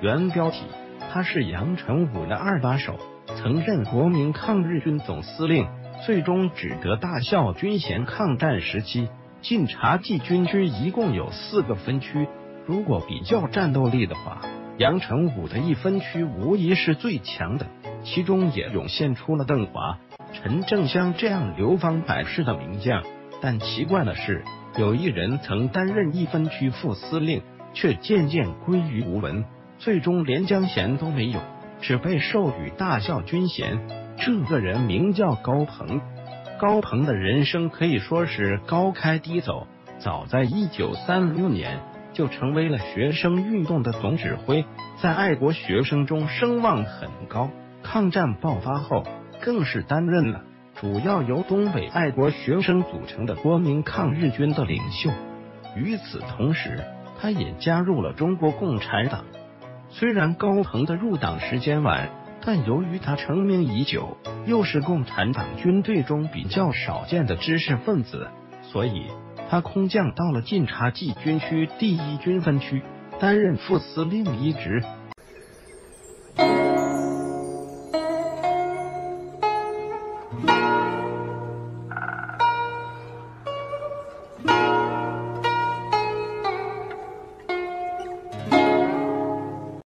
原标题：他是杨成武的二把手，曾任国民抗日军总司令，最终只得大校军衔。抗战时期，晋察冀军区一共有4个分区，如果比较战斗力的话，杨成武的一分区无疑是最强的，其中也涌现出了邓华、陈正湘这样流芳百世的名将。但奇怪的是，有一人曾担任一分区副司令，却渐渐归于无闻，最终连将衔都没有，只被授予大校军衔。这个人名叫高鹏。高鹏的人生可以说是高开低走，早在1936年就成为了学生运动的总指挥，在爱国学生中声望很高。抗战爆发后，更是担任了主要由东北爱国学生组成的国民抗日军的领袖。与此同时，他也加入了中国共产党。虽然高鹏的入党时间晚，但由于他成名已久，又是共产党军队中比较少见的知识分子，所以他空降到了晋察冀军区第1军分区，担任副司令一职。